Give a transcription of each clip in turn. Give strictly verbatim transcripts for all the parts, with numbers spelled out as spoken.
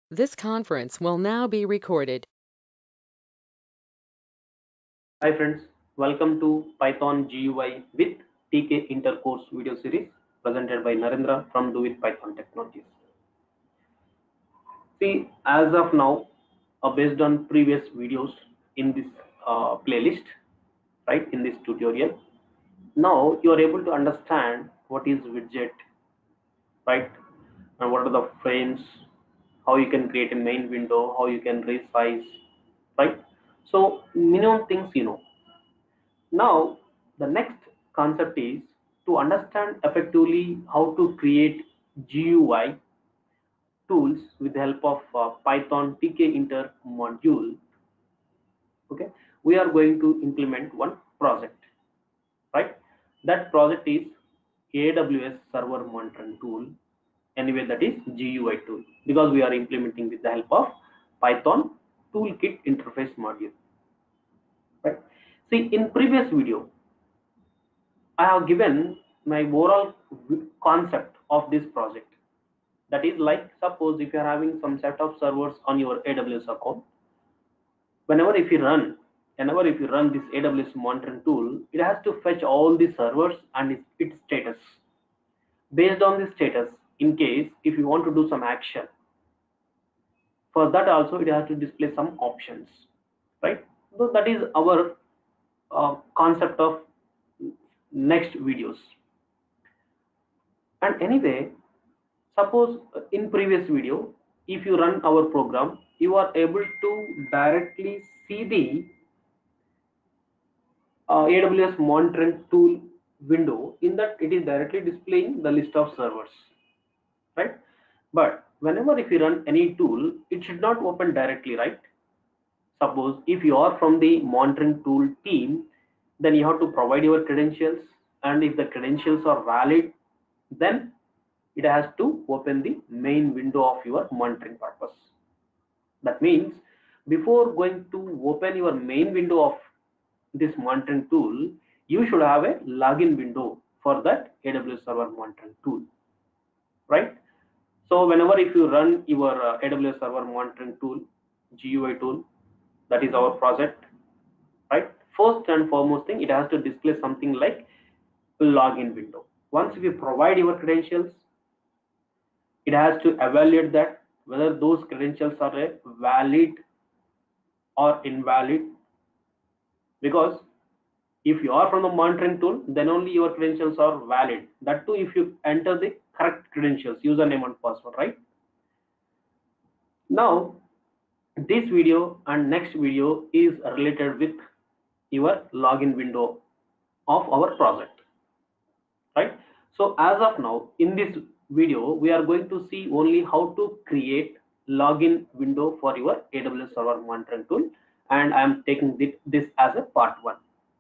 This conference will now be recorded. Hi friends, welcome to Python G U I with T K Intercourse video series presented by Narendra from Do With Python Technologies. See, as of now, uh, based on previous videos in this uh, playlist, right, in this tutorial, now you are able to understand what is widget, right, and what are the frames, how you can create a main window, how you can resize, right. So minimum things you know. Now, the next concept is to understand effectively how to create G U I tools with the help of uh, Python tkinter module. Okay, we are going to implement one project, right? That project is A W S Server Monitoring Tool. Anyway, that is G U I tool because we are implementing with the help of Python Toolkit interface module, right? See, in previous video, I have given my overall concept of this project. That is like, suppose if you are having some set of servers on your A W S account, whenever if you run, whenever if you run this A W S monitoring tool, it has to fetch all the servers and its, its status. Based on the status, in case if you want to do some action, for that also it has to display some options, right? So that is our uh, concept of next videos. And anyway, suppose uh, in previous video, if you run our program, you are able to directly see the uh, A W S monitoring tool window. In that, it is directly displaying the list of servers, right? But whenever if you run any tool, it should not open directly, right? Suppose if you are from the monitoring tool team, then you have to provide your credentials, and if the credentials are valid, then it has to open the main window of your monitoring purpose. That means before going to open your main window of this monitoring tool, you should have a login window for that A W S Server Monitoring tool, right? So whenever if you run your uh, A W S Server Monitoring tool, G U I tool, that is our project, right? First and foremost thing, it has to display something like login window. Once we provide your credentials, it has to evaluate that whether those credentials are a valid or invalid, because if you are from the monitoring tool, then only your credentials are valid. That too if you enter the correct credentials, username and password, right? Now this video and next video is related with your login window of our project, right? So as of now in this video we are going to see only how to create login window for your A W S Server Monitoring tool, and I am taking this as a part one.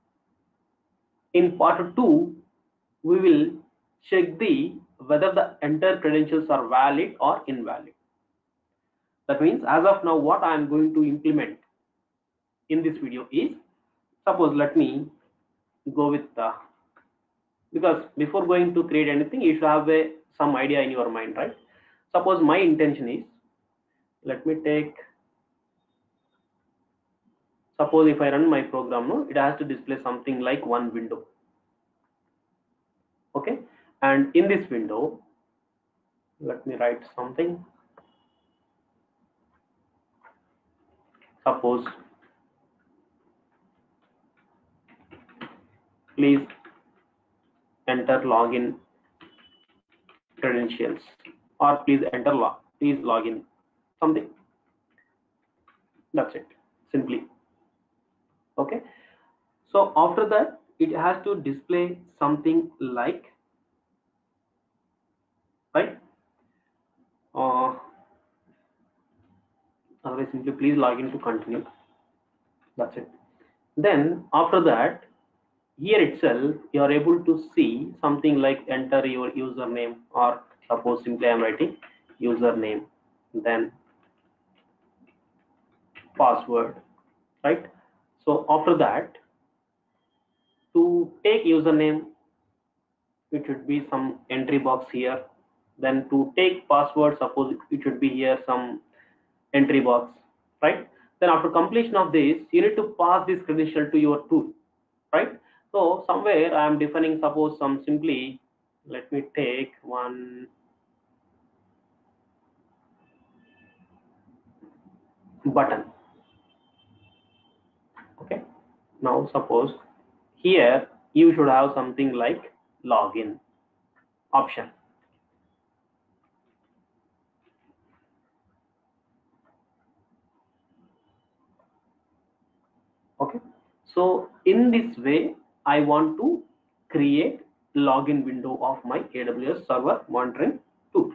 In part two, we will check the whether the entered credentials are valid or invalid. That means as of now, what I am going to implement in this video is, suppose let me go with the, because before going to create anything, you should have a, some idea in your mind, right? Suppose my intention is, let me take, suppose if I run my program, no, it has to display something like one window. Okay, and in this window, let me write something. Suppose please enter login credentials, or please enter log please login something. That's it, simply. Okay, so after that it has to display something like, right, uh, otherwise simply please log in to continue. That's it. Then after that, here itself you are able to see something like enter your username, or suppose simply I am writing username, then password, right? So after that, to take username, it should be some entry box here. Then to take password, suppose it should be here some entry box, right? Then after completion of this, you need to pass this credential to your tool, right? So somewhere I am defining, suppose some simply, let me take one button. Okay, now suppose here you should have something like login option. Okay, so in this way I want to create login window of my A W S server monitoring tool.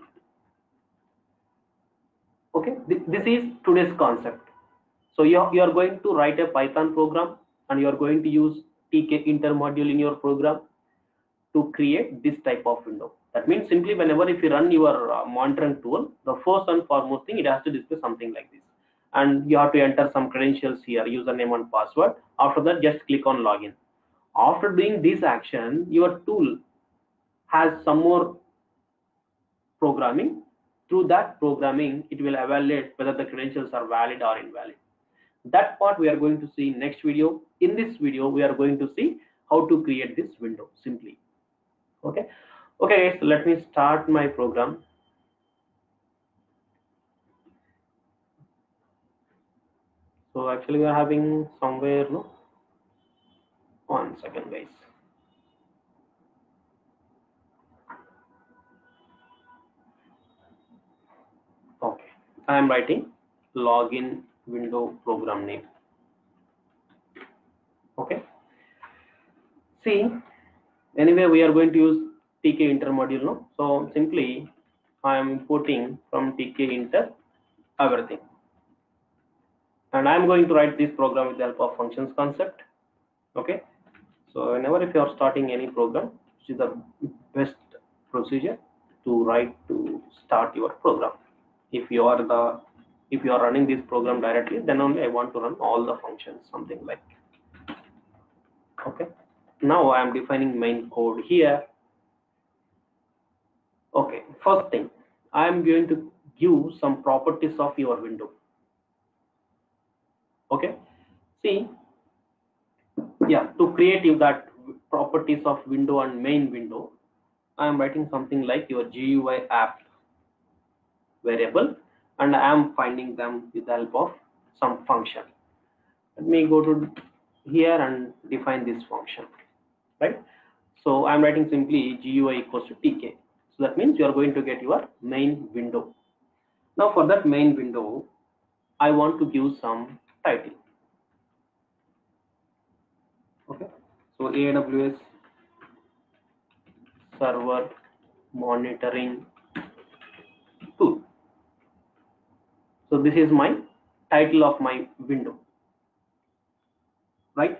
Okay, this is today's concept. So you are, you are going to write a Python program and you are going to use T K inter module in your program to create this type of window. That means simply whenever if you run your uh, monitoring tool, the first and foremost thing, it has to display something like this. And you have to enter some credentials here, username and password. After that, just click on login. After doing this action, your tool has some more programming. Through that programming, it will evaluate whether the credentials are valid or invalid. That part we are going to see in next video. In this video, we are going to see how to create this window simply. Okay. Okay, guys, so let me start my program. So actually we are having somewhere, no? One second, guys. Okay, I am writing login window program name. Okay. See, anyway, we are going to use T K inter module, no? So simply I am importing from T K inter everything. And I am going to write this program with the help of functions concept. Okay. So whenever if you are starting any program, which is the best procedure to write to start your program. If you are the if you are running this program directly, then only I want to run all the functions, something like. Okay. Now I am defining main code here. Okay. First thing, I am going to give some properties of your window. Okay. See, yeah, to create you that properties of window and main window, I am writing something like your G U I app variable, and I am finding them with the help of some function. Let me go to here and define this function, right? So I'm writing simply G U I equals to T K. So that means you are going to get your main window. Now for that main window, I want to give some title. Okay. So A W S server monitoring tool. So this is my title of my window, right?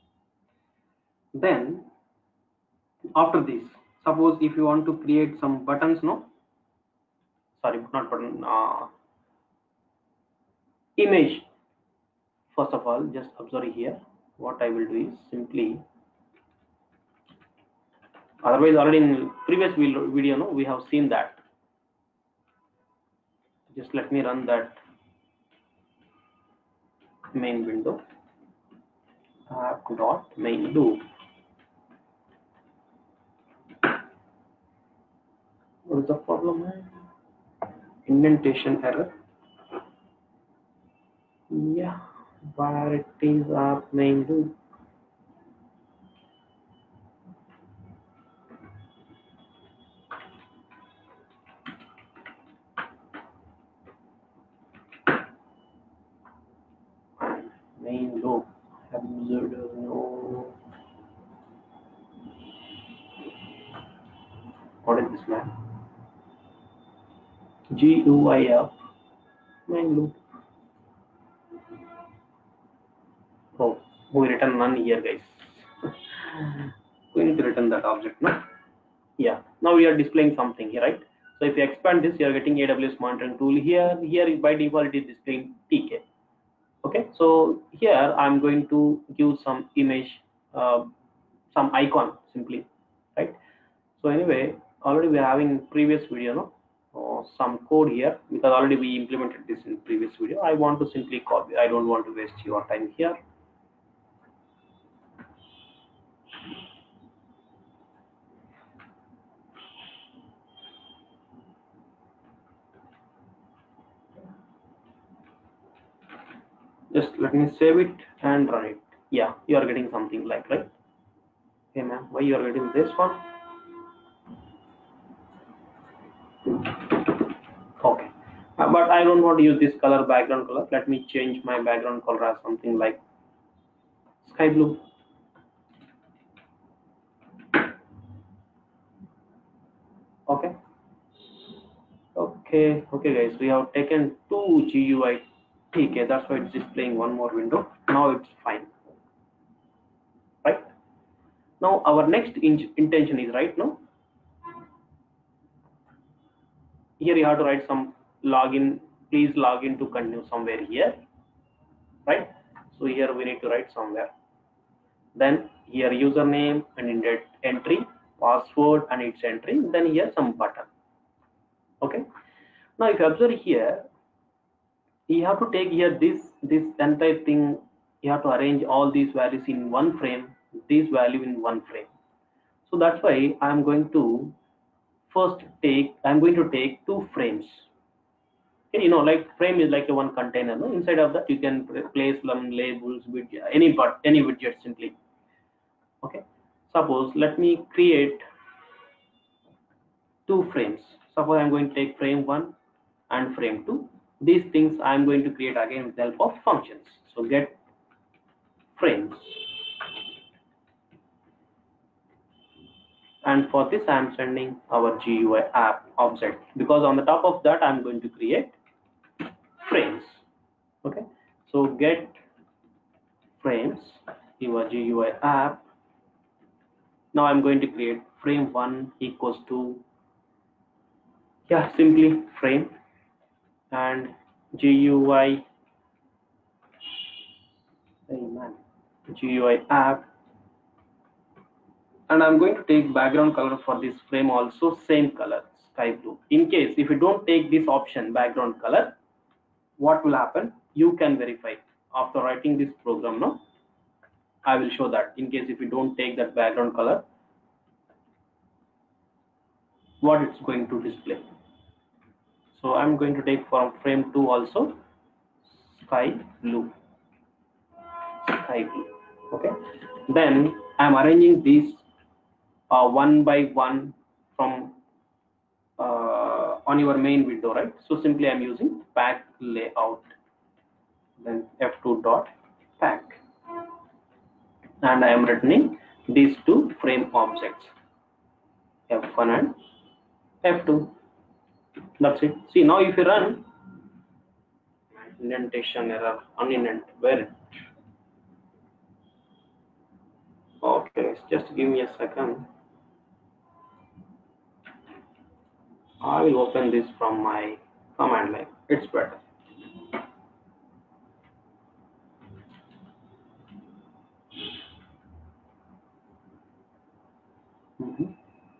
Then after this, suppose if you want to create some buttons, no, sorry, not button, uh, image. First of all, just observe here. What I will do is simply, otherwise already in previous video, no, we have seen that. Just let me run that main window. App dot main loop. What is the problem? Indentation error. Yeah, where it is app main loop. Main loop. Observed, no. What is this, man? G U I F main loop. Oh, we written none here, guys. We need to return that object, no? Yeah. Now we are displaying something here, right? So if you expand this, you are getting A W S monitoring tool here. Here by default it is displaying T K. Okay. So here I'm going to give some image, uh, some icon simply, right? So anyway, already we are having previous video, no? uh, some code here, because already we implemented this in previous video. I want to simply copy. I don't want to waste your time here. Just let me save it and run it. Yeah, you are getting something like, right? Hey man, why you are getting this one? Okay, uh, but I don't want to use this color, background color. Let me change my background color as something like sky blue. Okay, okay, okay, guys. We have taken two G U I. Okay, that's why it's displaying one more window. Now it's fine, right? Now our next in intention is, right now here you have to write some login. Please log in to continue somewhere here, right? So here we need to write somewhere. Then here username and index entry, password and its entry. Then here some button. Okay. Now if you observe here, you have to take here this this entire thing. You have to arrange all these values in one frame. This value in one frame. So that's why I'm going to first take. I'm going to take two frames. Okay, you know, like frame is like a one container. No? Inside of that, you can place some labels, widget, any part, any widget simply. Okay. Suppose let me create two frames. Suppose I'm going to take frame one and frame two. These things I'm going to create again with the help of functions. So get frames. And for this I'm sending our G U I app object, because on the top of that I'm going to create frames. Okay. So get frames, your G U I app. Now I'm going to create frame one equals to, yeah, simply frame and G U I, hey man, G U I app, and I'm going to take background color for this frame also same color, sky blue. In case if you don't take this option background color, what will happen? You can verify after writing this program. No, I will show that. In case if you don't take that background color, what it's going to display. So I'm going to take from frame two also sky blue, sky blue. Okay. Then I'm arranging these uh, one by one from uh, on your main window, right? So simply I'm using pack layout, then F two dot pack, and I am returning these two frame objects, F one and F two. That's it. See, now if you run, indentation error, unindent, where it? Okay, just give me a second. I will open this from my command line. It's better. Mhm.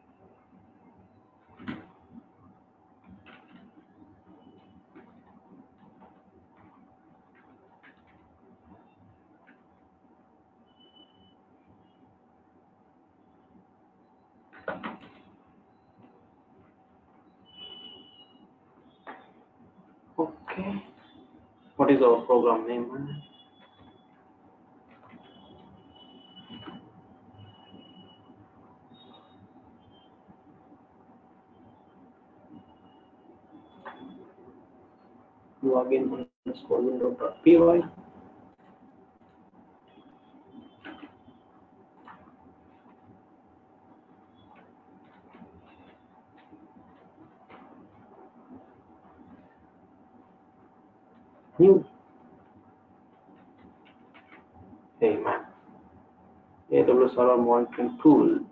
Okay. What is our program name? Login underscore window dot py. New. Hey man. A W S server monitoring tool.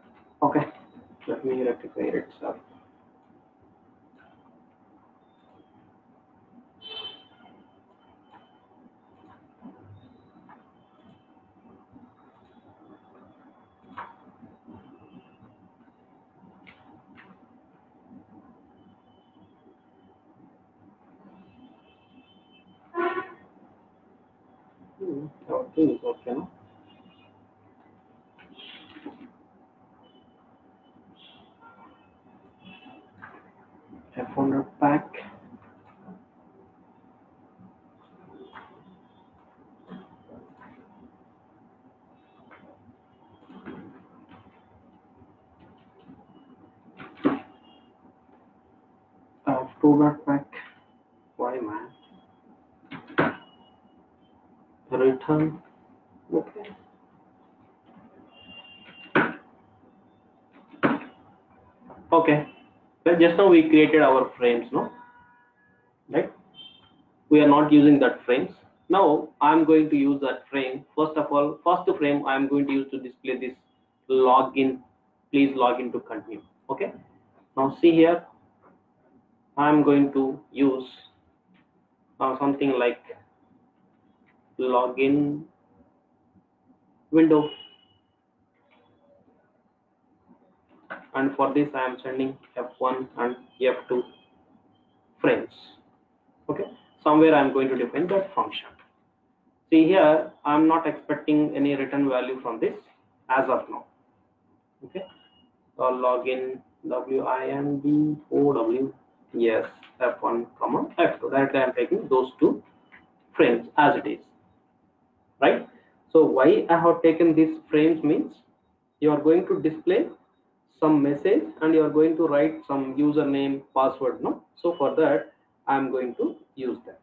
Okay. Let me rectify it itself. everything is okay, no? F one hundred pack. Uh, two hundred pack. Why, man? Return. Okay. Okay. Well, just now we created our frames, no? Right? We are not using that frames. Now I'm going to use that frame. First of all, first frame I'm going to use to display this login. Please log in to continue. Okay. Now see here, I'm going to use uh, something like login window, and for this I am sending F one and F two frames. Okay. Somewhere I'm going to define that function. See here, I'm not expecting any return value from this as of now. Okay. Uh, login W I N D O W, yes, F one comma F two. Directly I'm taking those two frames as it is, right? So why I have taken these frames means you are going to display some message and you are going to write some username, password, no? So for that I'm going to use that.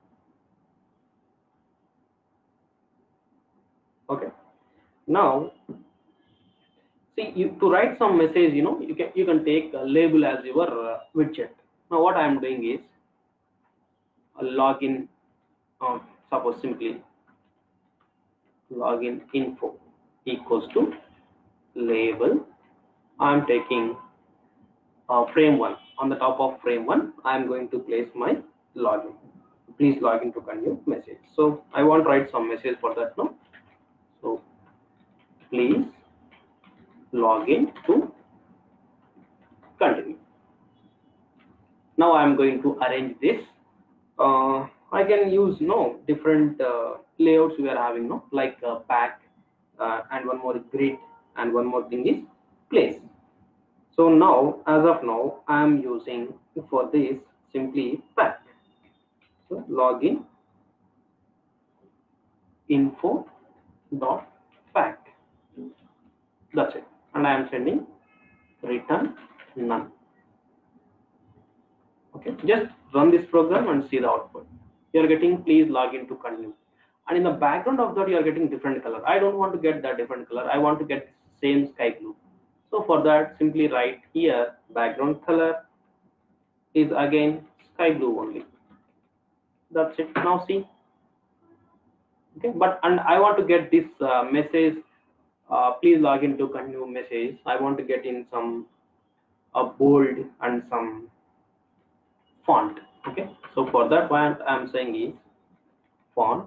Okay. Now see, you to write some message, you know, you can you can take a label as your uh, widget. Now what I am doing is a login, uh, suppose simply login info equals to label. I am taking uh, frame one. On the top of frame one, I am going to place my login. Please log in to continue message. So I want to write some message for that now. So please log in to continue. Now I am going to arrange this. Uh, I can use no different uh, layouts we are having, no, like uh, pack uh, and one more grid, and one more thing is place. So now, as of now, I am using for this simply pack. So login info dot pack. That's it, and I am sending return none. Okay, just run this program and see the output. You are getting please log in to continue, and in the background of that you are getting different color. I don't want to get that different color. I want to get same sky blue. So for that, simply write here background color is again sky blue only. That's it. Now see. Okay, but and I want to get this uh, message. Uh, please log in to continue message. I want to get in some a bold and some font. Okay, so for that what I'm saying is font.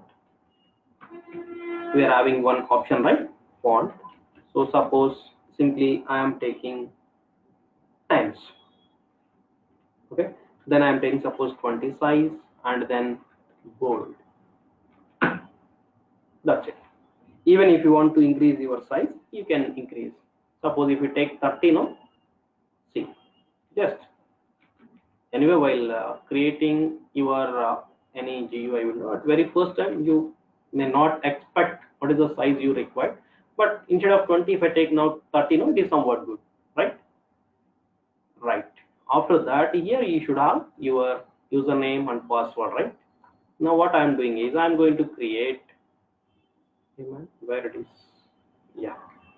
We are having one option, right? Font. So suppose simply I am taking times. Okay, then I am taking suppose twenty size and then bold. That's it. Even if you want to increase your size, you can increase. Suppose if you take thirty, no, see, just anyway while uh, creating your uh, any G U I window at very first time you may not expect what is the size you require, but instead of twenty, if I take now thirty, no, it is somewhat good, right? Right. After that, here you should have your username and password, right? Now what I am doing is I am going to create where it is, yeah.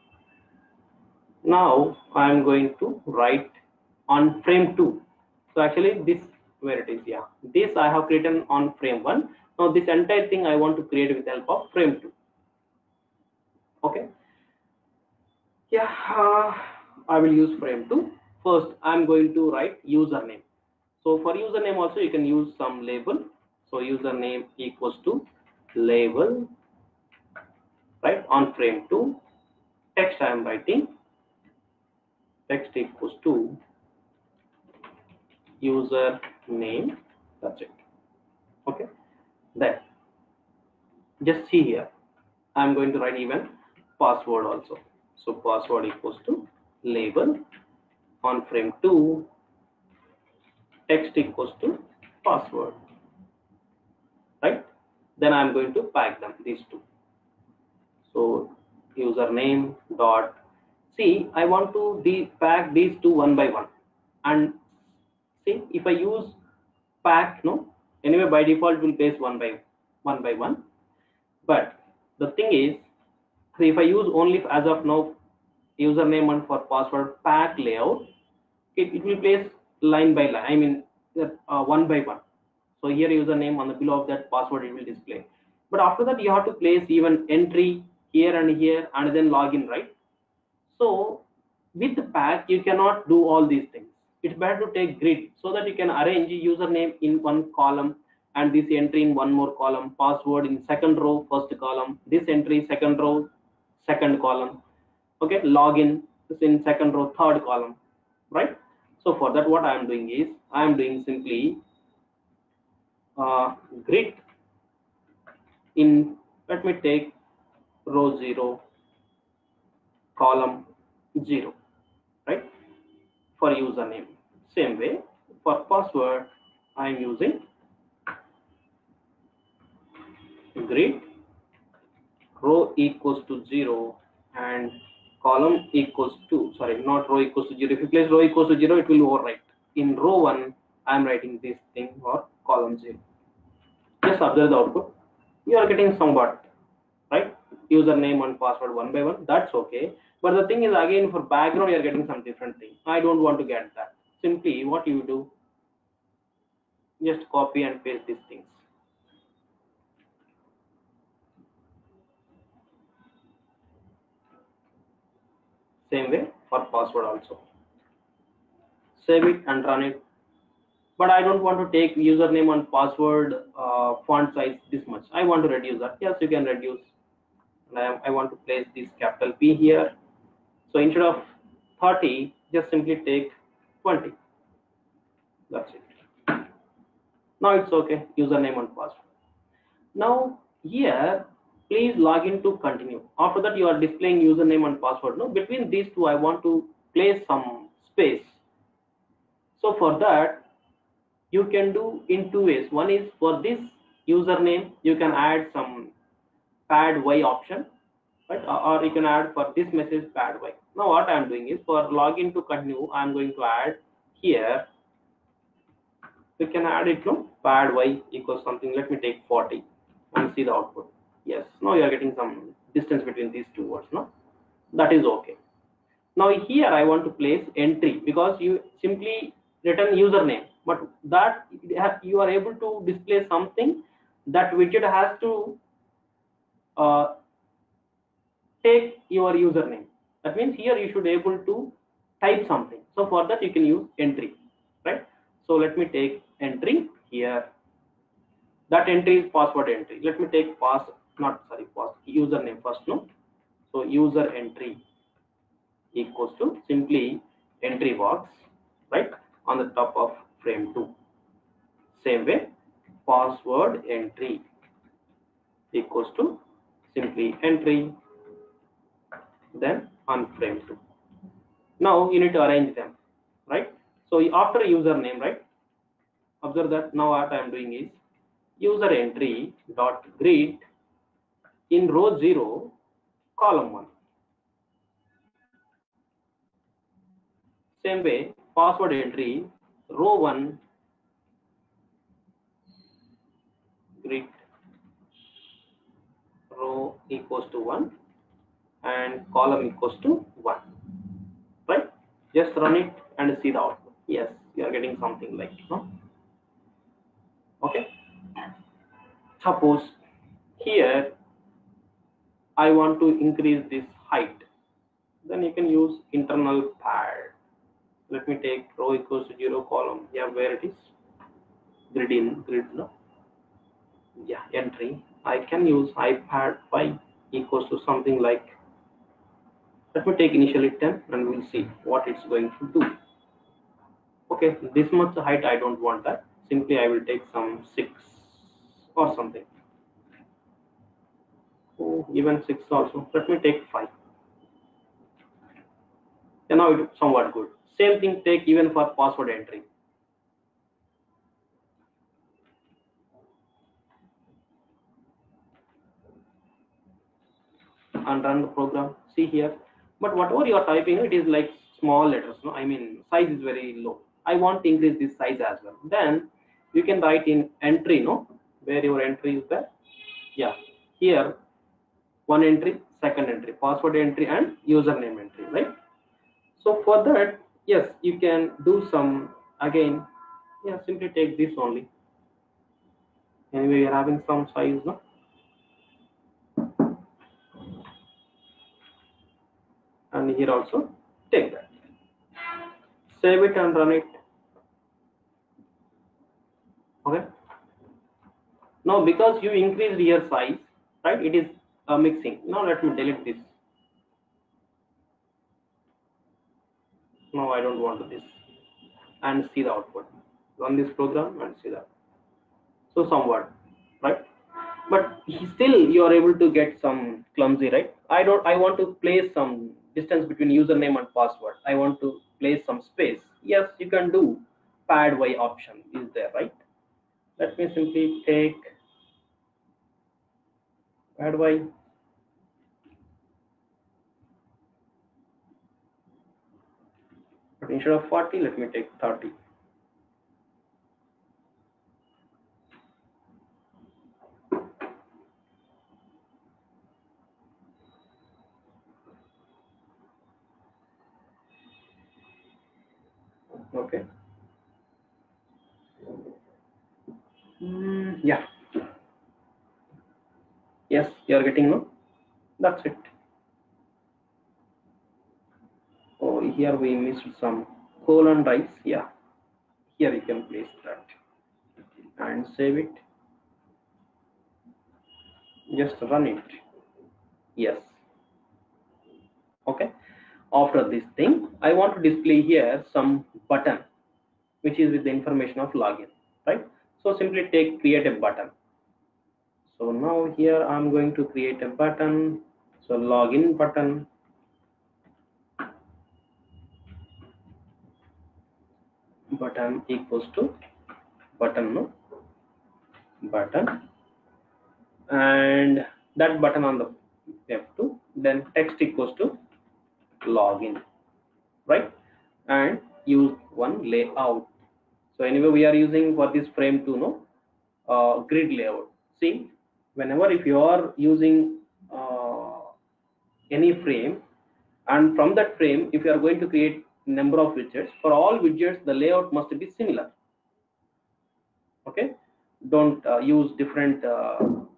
Now I am going to write on frame two. So actually this where it is, yeah. This I have created on frame one. Now this entire thing I want to create with help of frame two. Okay. Yeah, uh, I will use frame two. First I am going to write username. So for username also you can use some label. So username equals to label, right? On frame two. Text I am writing text equals to user name. That's it. Okay, then just see here I'm going to write even password also. So password equals to label on frame two, text equals to password, right? Then I'm going to pack them, these two. So username dot, see, I want to de pack these two one by one, and see, if I use pack, no, anyway by default will paste one by one by one. But the thing is, so if I use only as of now username and for password pack layout, it, it will place line by line, I mean uh, one by one. So here username, on the below of that password it will display. But after that you have to place even entry here and here and then login, right? So with the pack you cannot do all these things. It's better to take grid so that you can arrange username in one column and this entry in one more column, password in second row first column, this entry second row second column, okay, login is in second row third column, right? So for that what I am doing is I am doing simply uh, grid in, let me take row zero column zero, right, for username. Same way for password I am using grid row equals to zero and column equals to, sorry, not row equals to zero. If you place row equals to zero it will overwrite. In row one I am writing this thing or column zero. Just observe the output. You are getting somewhat, right? Username and password one by one, that's okay. But the thing is, again, for background you are getting some different thing. I don't want to get that. Simply what you do, just copy and paste these things. Same way for password also. Save it and run it. But I don't want to take username and password uh, font size this much. I want to reduce that. Yes, you can reduce. And I, I want to place this capital P here. So instead of thirty, just simply take twenty. That's it. Now it's okay. Username and password. Now here, please log in to continue. After that, you are displaying username and password. No, between these two, I want to place some space. So for that, you can do in two ways. One is for this username, you can add some pad Y option, right? Or you can add for this message pad Y. Now what I am doing is for login to continue, I am going to add here. We can add it to pad Y equals something. Let me take forty and see the output. Yes, now you are getting some distance between these two words. No, that is okay. Now here I want to place entry because you simply written username, but that you are able to display something that widget has to uh, take your username. That means here you should be able to type something. So for that you can use entry, right? So let me take entry here. That entry is password entry. Let me take pass, not sorry, pass username first. No, so user entry equals to simply entry box, right, on the top of frame two. Same way, password entry equals to simply entry, then on frame two. Now you need to arrange them, right? So after username, right? Observe that now what I am doing is user entry dot grid in row zero, column one. Same way, password entry row one grid row equals to one and column equals to one, right? Just run it and see the output. Yes, you are getting something like, no? Okay. Suppose here I want to increase this height, then you can use internal pad. Let me take row equals to zero column. Yeah, where it is? Grid in, grid no. Yeah, entry. I can use iPad five equals to something like, let me take initially ten and we'll see what it's going to do. Okay, this much height I don't want that. Simply I will take some six or something. Oh even six also. Let me take five. And now it's somewhat good. Same thing take even for password entry. And run the program. See here. But whatever you are typing, it is like small letters. No, I mean size is very low. I want to increase this size as well. Then you can write in entry, no, where your entry is there. Yeah, here one entry, second entry, password entry, and username entry, right? So for that, yes, you can do some again. Yeah, simply take this only. Anyway, you're having some size, no? And here also take that. Save it and run it. Okay. Now because you increased your size, right? It is uh, mixing. Now let me delete this. No, I don't want this. And see the output. Run this program and see that. So somewhat, right? But still you are able to get some clumsy, right? I don't. I want to place some distance between username and password. I want to place some space. Yes, you can do. Pad Y option is there, right? Let me simply take pad Y. But instead of forty, let me take thirty. Okay. Mm, yeah. Yes, you are getting no. That's it. Oh, here we missed some colon rice. Yeah. Here you can place that and save it. Just run it. Yes. Okay. After this thing, I want to display here some button which is with the information of login, right? So simply take create a button. So now here I'm going to create a button. So login button. Button equals to button, no? Button. And that button on the F two, then text equals to login, right? And use one layout. So anyway, we are using for this frame to know uh, grid layout. See, whenever if you are using uh, any frame, and from that frame, if you are going to create number of widgets, for all widgets the layout must be similar. Okay, don't uh, use different uh,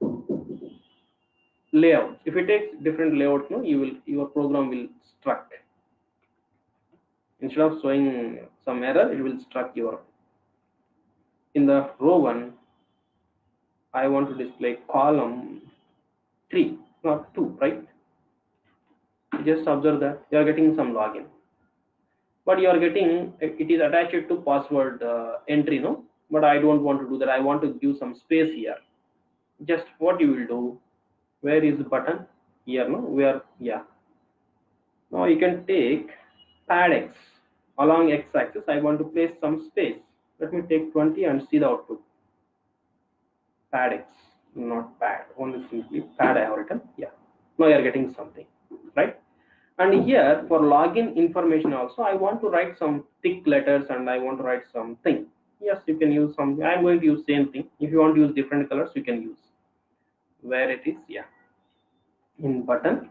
layouts. If it takes different layout, no, you will your program will struck. Instead of showing some error, it will struck your. In the row one, I want to display column three, not two, right? Just observe that you are getting some login, but you are getting it is attached to password uh, entry, no? But I don't want to do that. I want to give some space here. Just what you will do? Where is the button? Here, no? Where? Yeah. Now you can take pad X along x-axis. I want to place some space. Let me take twenty and see the output. Pad X, not pad. Only simply pad I have written. Yeah. Now you are getting something, right? And here for login information also, I want to write some thick letters and I want to write something. Yes, you can use something. I'm going to use same thing. If you want to use different colors, you can use. Where it is, yeah. In button,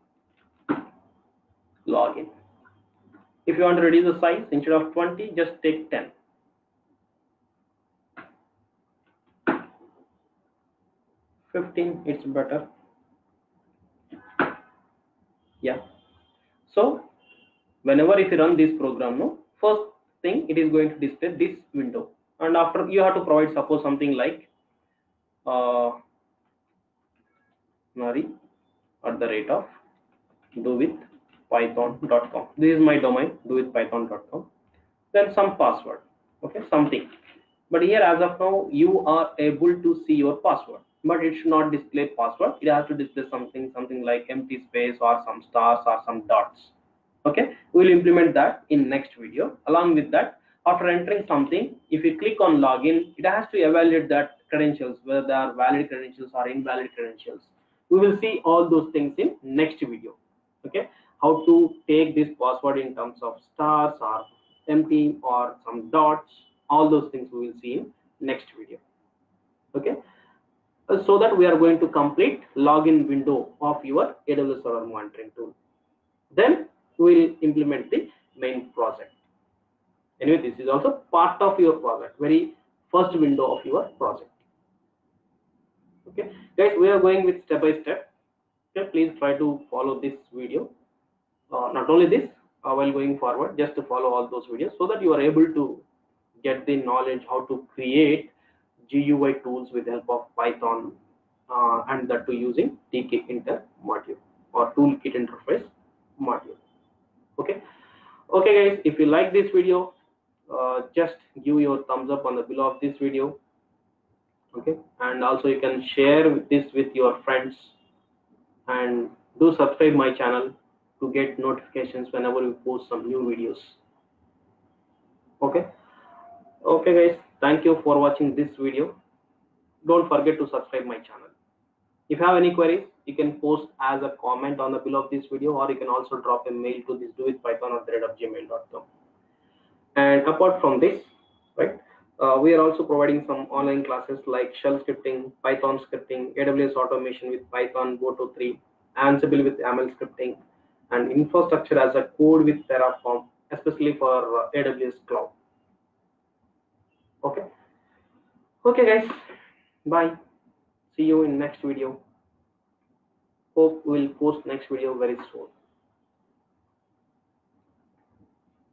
login. If you want to reduce the size, instead of twenty, just take ten. fifteen, it's better. Yeah. So whenever if you run this program, no, first thing it is going to display this window, and after you have to provide suppose something like uh, Nari at the rate of do with python dot com. This is my domain, do with python dot com. Then some password, okay, something. But here as of now, you are able to see your password. but it should not display password. It has to display something something like empty space or some stars or some dots. Okay, we will implement that in next video. Along with that, after entering something, if you click on login, it has to evaluate that credentials, whether they are valid credentials or invalid credentials. We will see all those things in next video. Okay, how to take this password in terms of stars or empty or some dots, all those things we will see in next video. Okay, uh, so that we are going to complete login window of your A W S Server Monitoring tool. Then we will implement the main project. Anyway, this is also part of your project, very first window of your project. Okay, guys, we are going with step by step. Okay, please try to follow this video. Uh, not only this, uh, while going forward, just to follow all those videos so that you are able to get the knowledge how to create G U I tools with help of Python, uh, and that too using Tkinter module or toolkit interface module. Okay, okay, guys, if you like this video, uh, just give your thumbs up on the below of this video. Okay, and also you can share this with your friends, and do subscribe my channel to get notifications whenever we post some new videos. Okay, okay, guys, thank you for watching this video. Don't forget to subscribe my channel. If you have any queries, you can post as a comment on the below of this video, or you can also drop a mail to this dowithpython at the rate of gmail dot com. And apart from this, right, uh, we are also providing some online classes like shell scripting, Python scripting, A W S automation with Python Go to three, Ansible with M L scripting, and infrastructure as a code with Terraform, especially for uh, A W S cloud. Okay, okay, guys, bye. See you in next video. Hope we'll post next video very soon.